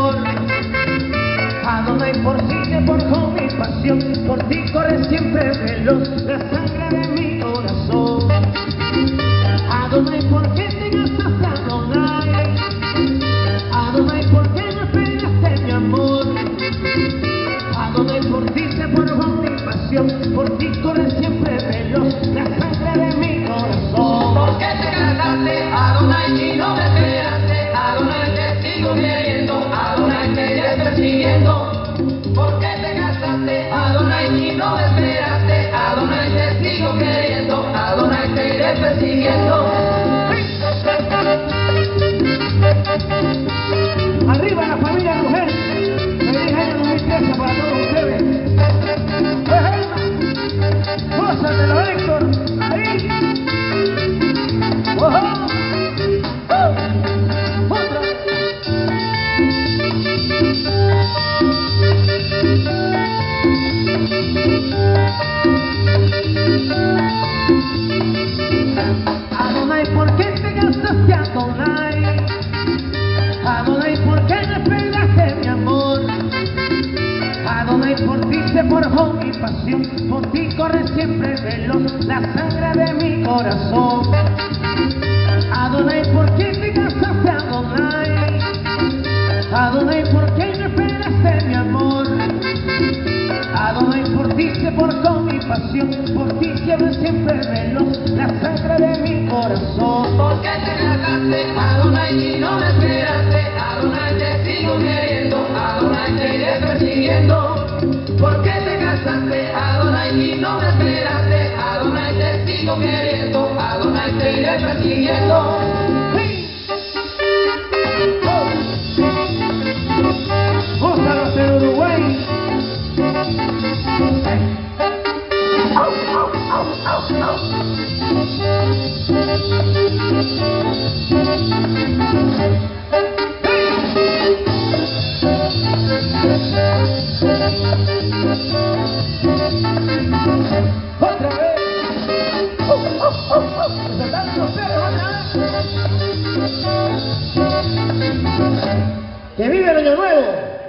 amor. Adonai, por ti te forjó mi pasión, por ti corre siempre veloz la sangre de mi corazón. Adonai, ¿por qué te gastaste, Adonai? Adonai, ¿por qué no esperaste mi amor? Adonai, por ti se forjó mi pasión, por ti corre siempre veloz la sangre de mi corazón. ¿Por qué te gastaste, Adonai, y no me esperaste? Adonai, te sigo queriendo, Adonai, te iré persiguiendo. ¿Por qué te gastaste, Adonai, y no me esperaste? Adonai, te sigo queriendo, Adonai, te iré persiguiendo. Arriba la familia Mujer, feliz año 2013 para todos ustedes. Gózatelo, Héctor, ahí. ¡Ojo! ¡Otra! Adonai, ¿por qué te gastaste, Adonai? Adonai, ¿por qué no esperaste mi amor? Adonai, por ti se forjó mi pasión, por ti corre siempre veloz la sangre de mi corazón. Adonai, ¿por qué te casaste, Adonai? Adonai, ¿por qué no esperaste mi amor? Adonai, por ti se forjó mi pasión, por ti corre siempre veloz la sangre de mi corazón. ¿Por qué te gastaste, Adonai, y no me esperaste? Adonai, te sigo queriendo, Adonai, te iré persiguiendo. ¿Por qué te casaste, Adonai, y no me esperaste? Adonai, te sigo queriendo, Adonai, te iré persiguiendo. ¡Gózalos en Uruguay! ¡Otra vez! ¡Soltando los perros, otra vez! ¡Que vive el año nuevo!